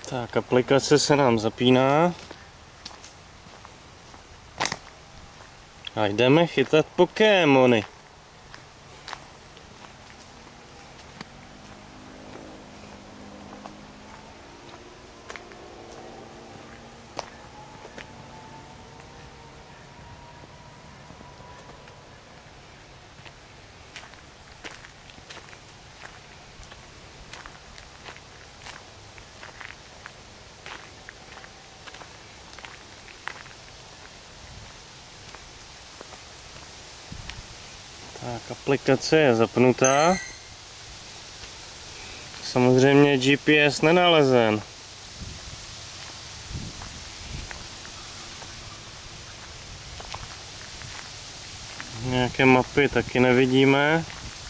Tak, aplikace se nám zapíná. A jdeme chytat Pokémony. Tak, aplikace je zapnutá. Samozřejmě GPS nenalezen. Nějaké mapy taky nevidíme.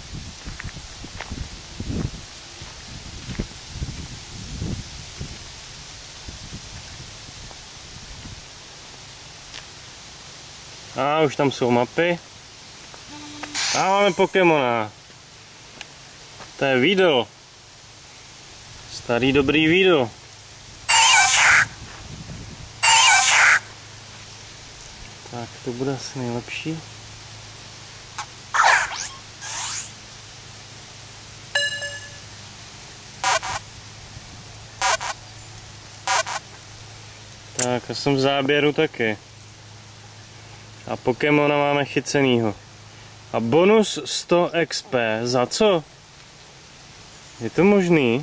A už tam jsou mapy. A máme Pokémona. To je Weedle. Starý dobrý Weedle. Tak to bude asi nejlepší. Tak a jsem v záběru taky. A Pokémona máme chycenýho. A bonus 100 XP. Za co? Je to možný?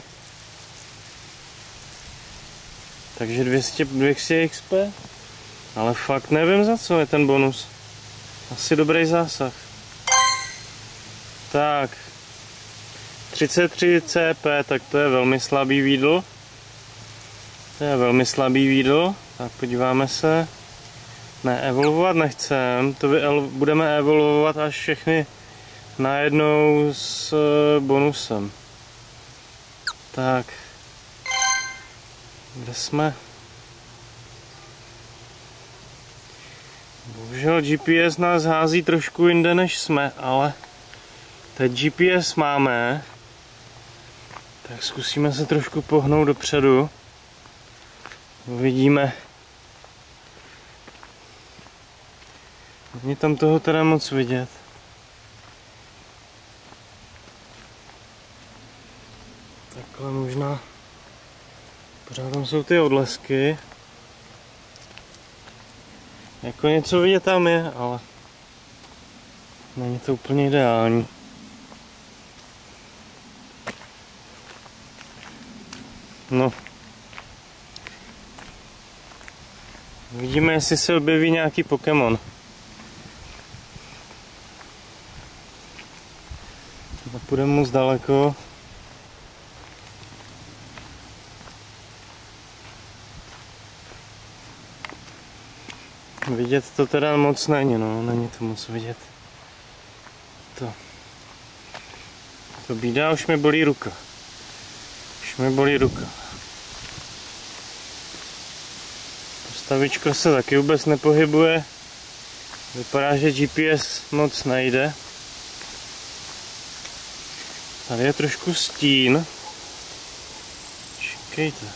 Takže 200 XP? Ale fakt nevím, za co je ten bonus. Asi dobrý zásah. Tak. 33 CP, tak to je velmi slabý Weedle. To je velmi slabý Weedle. Tak podíváme se. Ne, evolvovat nechcem, to budeme evolvovat až všechny najednou s bonusem. Tak, kde jsme? Bohužel GPS nás hází trošku jinde než jsme, ale teď GPS máme, tak zkusíme se trošku pohnout dopředu. Uvidíme. Není tam toho teda moc vidět. Takhle možná. Pořád tam jsou ty odlesky. Jako něco vidět tam je, ale není to úplně ideální. No. Vidíme, jestli se objeví nějaký Pokémon. Nepůjdeme moc daleko. Vidět to teda moc není, no, není to moc vidět. To bídá, už mi bolí ruka. Postavička se taky vůbec nepohybuje. Vypadá, že GPS moc nejde. Tady je trošku stín. Čekejte.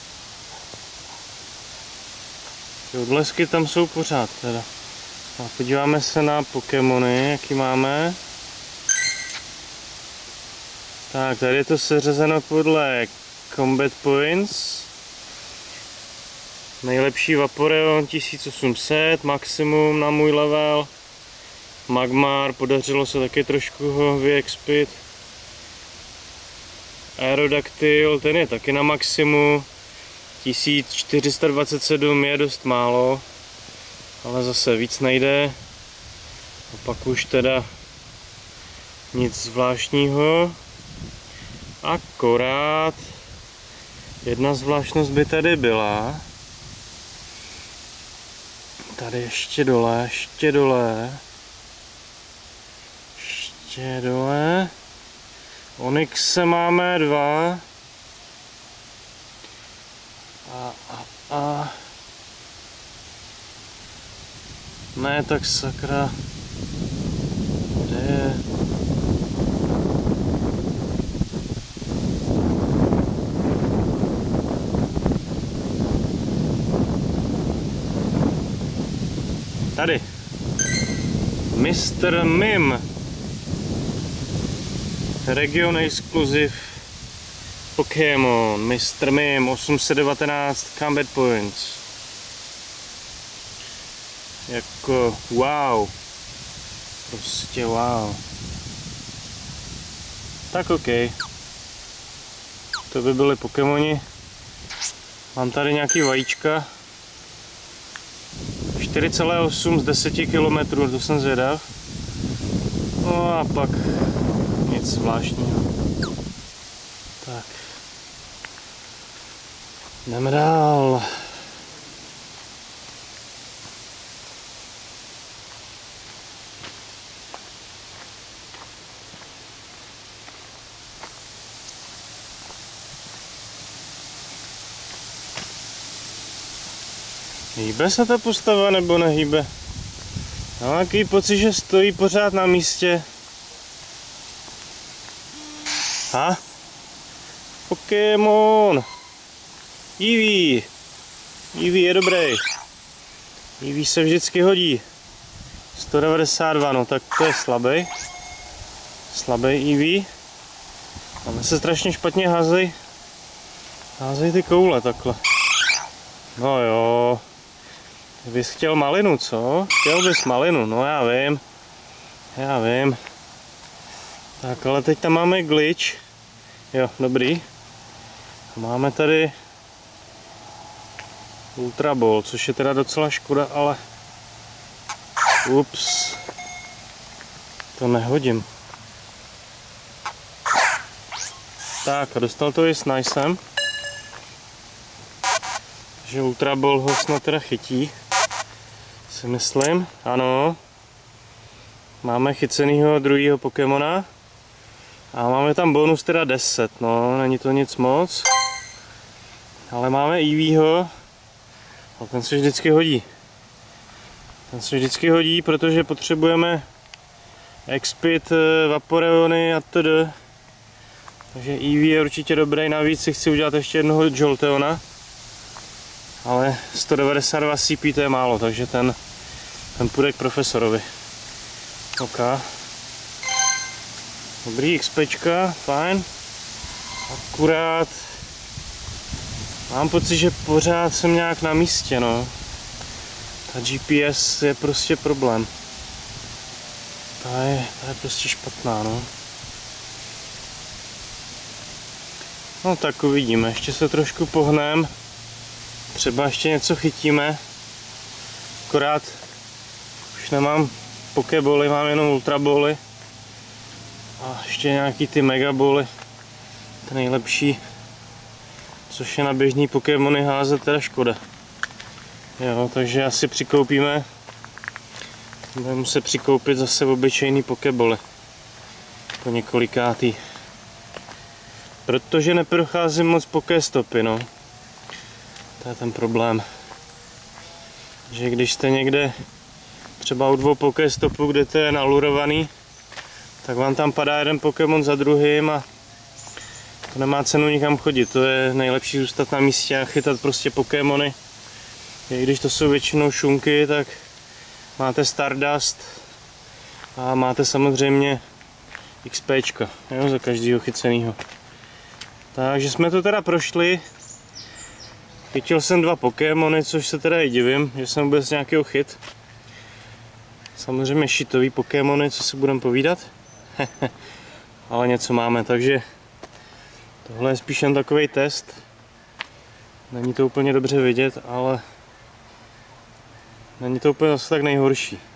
Ty odlesky tam jsou pořád teda. A podíváme se na Pokémony, jaký máme. Tak, tady je to seřazeno podle Combat Points. Nejlepší Vaporeon 1800, maximum na můj level. Magmar, podařilo se taky trošku ho vyexpit. Aerodactyl, ten je taky na maximu. 1427 je dost málo, ale zase víc nejde. A pak už teda nic zvláštního. Akorát jedna zvláštnost by tady byla. Tady ještě dole. Onyxe máme 2. Ne, tak sakra. Kde je? Tady. Mr. Mime. Region Exclusive Pokémon. Mr. Mime 819 Combat Points. Jako wow. Prostě wow. Tak ok. To by byly Pokémoni. Mám tady nějaký vajíčka. 4,8 z 10 km, to jsem zvědav. No a pak nic zvláštního. Tak. Jdeme dál. Hýbe se ta postava nebo nehýbe? Já mám takový pocit, že stojí pořád na místě. Ha? Pokémon! Eevee! Eevee je dobrý. Eevee se vždycky hodí. 192, no tak to je slabý. Slabý Eevee. Tam se strašně špatně házejí ty koule takhle. No jo. Bys chtěl malinu, co? Chtěl bys malinu, no já vím. Já vím. Tak, ale teď tam máme glitch. Jo, dobrý. Máme tady Ultra Ball, což je teda docela škoda, ale ups. To nehodím. Tak, a dostal to i s Nicem. Takže Ultra Ball ho snad teda chytí. Si myslím, ano. Máme chycenýho druhého Pokémona. A máme tam bonus teda 10, no, není to nic moc. Ale máme Eeveeho. A ten se vždycky hodí. Ten se vždycky hodí, protože potřebujeme expit, Vaporeony a td. Takže Eevee je určitě dobrý, navíc si chci udělat ještě jednoho Jolteona. Ale 192 CP to je málo, takže ten půjde k profesorovi. OK. Dobrý XPčka, fajn. Akurát mám pocit, že pořád jsem nějak na místě, no. Ta GPS je prostě problém. Ta je prostě špatná, no. No tak uvidíme, ještě se trošku pohnem. Třeba ještě něco chytíme. Akorát už nemám Pokéboly, mám jenom Ultraboly. A ještě nějaký ty Megaboly. To nejlepší. Což je na běžný Pokémony házet teda škoda. Jo, takže asi přikoupíme. Budeme muset přikoupit zase obyčejný Pokéboly. Po několikátý. Protože neprocházím moc Pokéstopy, no. To je ten problém. Že když jste někde třeba u 2 Pokéstopů, kde to je nalurovaný, tak vám tam padá jeden Pokémon za druhým a to nemá cenu nikam chodit. To je nejlepší zůstat na místě a chytat prostě Pokémony. I když to jsou většinou šunky, tak máte Stardust a máte samozřejmě XPčka, jo, za každého chycenýho. Takže jsme to teda prošli. Chytil jsem 2 Pokémony, což se teda i divím, že jsem vůbec nějakého chyt. Samozřejmě šitový Pokémony, co si budeme povídat. Ale něco máme, takže tohle je spíš jen takový test. Není to úplně dobře vidět, ale není to úplně zase tak nejhorší.